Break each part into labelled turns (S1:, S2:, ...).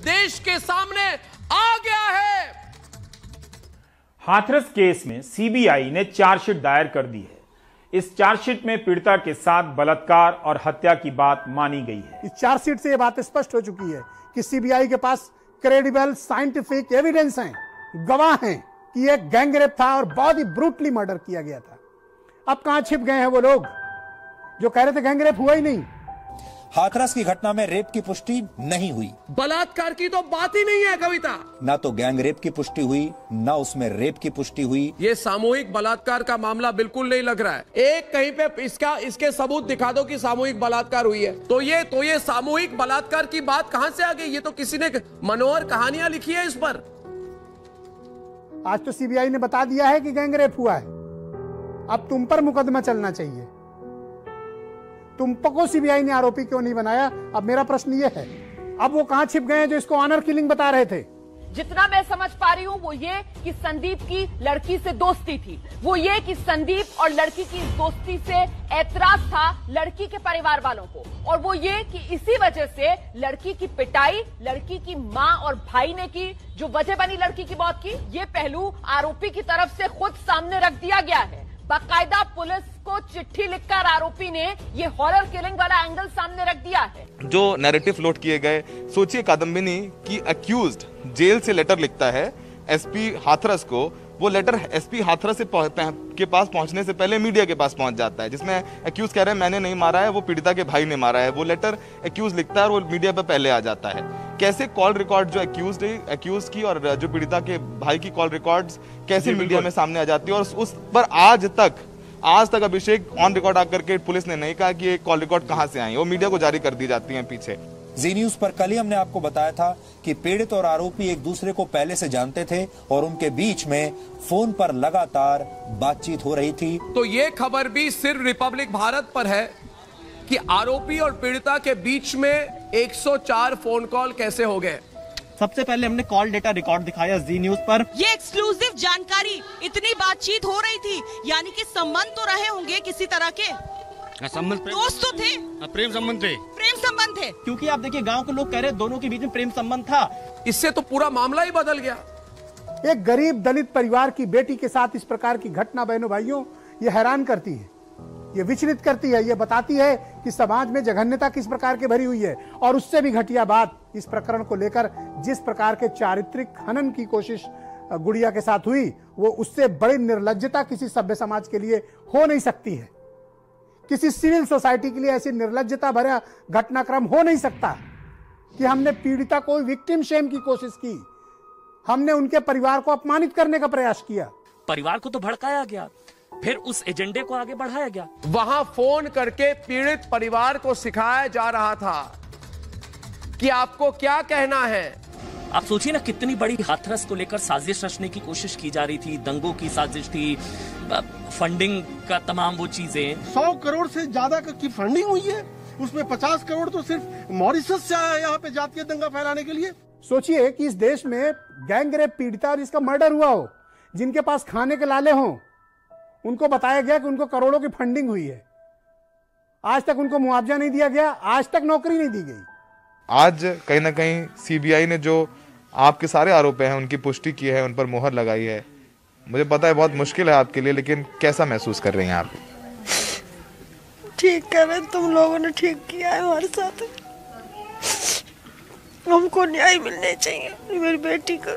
S1: देश के सामने आ गया है।
S2: हाथरस केस में सीबीआई ने चार्जशीट दायर कर दी है। इस चार्जशीट में पीड़िता के साथ बलात्कार और हत्या की बात मानी गई है।
S3: इस चार्जशीट से यह बात स्पष्ट हो चुकी है कि सीबीआई के पास क्रेडिबल साइंटिफिक एविडेंस हैं, गवाह हैं कि यह गैंगरेप था और बहुत ही ब्रूटली मर्डर किया गया था। अब कहां छिप गए हैं वो लोग जो कह रहे थे गैंगरेप हुआ ही नहीं।
S4: हाथरस की घटना में रेप की पुष्टि नहीं हुई,
S1: बलात्कार की तो बात ही नहीं है कविता।
S4: ना तो गैंग रेप की पुष्टि हुई, ना उसमें रेप की पुष्टि हुई।
S1: ये सामूहिक बलात्कार का मामला बिल्कुल नहीं लग रहा है। एक कहीं पे इसके सबूत दिखा दो कि सामूहिक बलात्कार हुई है, तो ये सामूहिक बलात्कार की बात कहां से आ गई? ये तो किसी ने मनोहर कहानियां लिखी है इस पर।
S3: आज तो सीबीआई ने बता दिया है कि गैंगरेप हुआ है। अब तुम पर मुकदमा चलना चाहिए। तुम को सीबीआई ने आरोपी क्यों नहीं बनाया? अब मेरा प्रश्न ये है, अब वो कहां छिप गए हैं जो इसको ऑनर किलिंग बता रहे थे?
S5: जितना मैं समझ पा रही हूँ वो ये कि संदीप की लड़की से दोस्ती थी, वो ये कि संदीप और लड़की की दोस्ती से ऐतराज था लड़की के परिवार वालों को, और वो ये कि इसी वजह से लड़की की पिटाई लड़की की माँ और भाई ने की, जो वजह बनी लड़की की मौत की। ये पहलू आरोपी की तरफ से खुद सामने रख दिया गया है। बाकायदा पुलिस को चिट्ठी लिखकर आरोपी ने ये हॉरर किलिंग वाला एंगल सामने रख दिया है। जो
S6: नैरेटिव फ्लोट किए गए, सोचिए कादम्बिनी की अक्यूज्ड जेल से लेटर लिखता है एसपी हाथरस को, वो लेटर एसपी हाथरस के पास पहुंचने से पहले मीडिया के पास पहुंच जाता है, जिसमें अक्यूज कह रहे हैं मैंने नहीं मारा है, वो पीड़िता के भाई ने मारा है। वो लेटर अक्यूज लिखता है और वो मीडिया पर पहले आ जाता है। कैसे कॉल रिकॉर्ड जो अक्यूज की और जो पीड़िता के भाई की कॉल रिकॉर्ड्स कैसे मीडिया में सामने आ जाती है, और उस पर आज तक अभिषेक ऑन रिकॉर्ड आकर के पुलिस ने नहीं कहा कि ये कॉल रिकॉर्ड कहां से आई, वो मीडिया को जारी कर दी जाती है पीछे।
S4: जी न्यूज पर कल ही हमने आपको बताया था कि पीड़ित और आरोपी एक दूसरे को पहले से जानते थे और उनके बीच में फोन पर लगातार बातचीत हो रही थी।
S1: तो ये खबर भी सिर्फ रिपब्लिक भारत पर है कि आरोपी और पीड़िता के बीच में 104 फोन कॉल कैसे हो गए।
S7: सबसे पहले हमने कॉल डेटा रिकॉर्ड दिखाया जी न्यूज पर।
S8: ये एक्सक्लूसिव जानकारी, इतनी बातचीत हो रही थी, यानी कि संबंध तो रहे होंगे किसी तरह के।
S9: संबंध
S8: दोस्त तो थे,
S9: प्रेम संबंध थे।
S8: प्रेम संबंध थे,
S7: क्योंकि आप देखिए गांव के लोग कह रहे हैं दोनों के बीच में प्रेम संबंध था।
S1: इससे तो पूरा मामला ही बदल गया।
S3: एक गरीब दलित परिवार की बेटी के साथ इस प्रकार की घटना बहनों भाइयों ये हैरान करती है, ये विचलित करती है, ये बताती है कि समाज में जघन्यता किस प्रकार की भरी हुई है। और उससे भी घटिया बात, इस प्रकरण को लेकर जिस प्रकार के चारित्रिक हनन की कोशिश गुड़िया के साथ हुई, वो उससे बड़ी निर्लज्जता किसी सभ्य समाज के लिए हो नहीं सकती है। किसी सिविल सोसाइटी के लिए ऐसी निर्लज्जता भरा घटनाक्रम हो नहीं सकता कि हमने पीड़िता को विक्टिम शेम की कोशिश की, हमने उनके परिवार को अपमानित करने का प्रयास किया।
S10: परिवार को तो भड़काया गया, फिर उस एजेंडे को आगे बढ़ाया गया।
S1: वहां फोन करके पीड़ित परिवार को सिखाया जा रहा था कि आपको क्या कहना है।
S10: आप सोचिए ना, कितनी बड़ी हाथरस को लेकर साजिश रचने की कोशिश की जा रही थी, दंगों की साजिश थी, फंडिंग का तमाम वो चीजें।
S11: 100 करोड़ से ज्यादा की फंडिंग हुई है, उसमें 50 करोड़ तो सिर्फ मॉरिशस से आया यहाँ पे जातीय दंगा फैलाने के लिए।
S3: सोचिए कि इस देश में गैंगरेप पीड़िता और इसका मर्डर हुआ हो, जिनके पास खाने के लाले हों, उनको बताया गया कि उनको करोड़ों की फंडिंग हुई है, आज तक उनको मुआवजा नहीं दिया गया, आज तक नौकरी नहीं दी गई।
S6: आज कहीं ना कहीं सीबीआई ने जो आपके सारे आरोप हैं उनकी पुष्टि की है, उन पर मोहर लगाई है। मुझे पता है बहुत मुश्किल है आपके लिए, लेकिन कैसा महसूस कर रही हैं आप?
S12: ठीक कर रहे, तुम लोगों ने ठीक किया है हमारे साथ। हमको न्याय मिलने चाहिए मेरी बेटी को।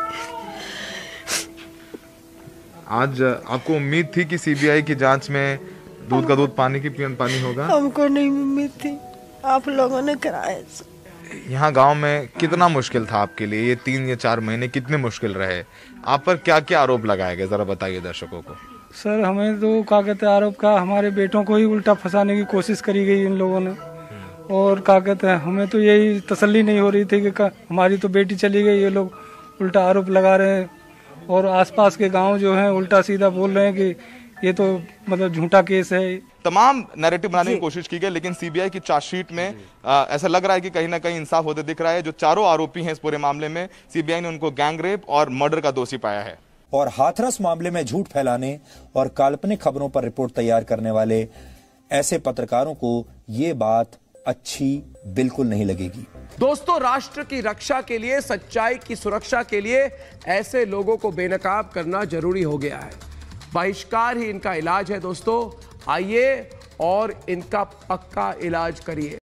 S6: आज आपको उम्मीद थी कि सीबीआई की जांच में दूध का दूध पानी की पानी होगा?
S12: हमको नहीं उम्मीद थी, आप लोगों ने कराया।
S6: यहाँ गांव में कितना मुश्किल था आपके लिए? ये 3 या 4 महीने कितने मुश्किल रहे? आप पर क्या क्या आरोप लगाए गए, जरा बताइए दर्शकों को।
S13: सर हमें तो क्या कहते हैं, आरोप का हमारे बेटों को ही उल्टा फंसाने की कोशिश करी गई इन लोगों ने। और क्या कहते हैं, हमें तो यही तसल्ली नहीं हो रही थी कि हमारी तो बेटी चली गई, ये लोग उल्टा आरोप लगा रहे हैं। और आसपास के गांव जो हैं उल्टा सीधा बोल रहे हैं कि ये तो मतलब झूठा केस है।
S6: तमाम नैरेटिव बनाने की कोशिश की गई, लेकिन सीबीआई की चार्जशीट में ऐसा लग रहा है कि कहीं ना कहीं इंसाफ होते दिख रहा है। जो चारों आरोपी हैं इस पूरे मामले में, सीबीआई ने उनको गैंग रेप और मर्डर का दोषी पाया है।
S4: और हाथरस मामले में झूठ फैलाने और काल्पनिक खबरों पर रिपोर्ट तैयार करने वाले ऐसे पत्रकारों को ये बात अच्छी बिल्कुल नहीं लगेगी।
S1: दोस्तों, राष्ट्र की रक्षा के लिए, सच्चाई की सुरक्षा के लिए ऐसे लोगों को बेनकाब करना जरूरी हो गया है। बहिष्कार ही इनका इलाज है। दोस्तों, आइए और इनका पक्का इलाज करिए।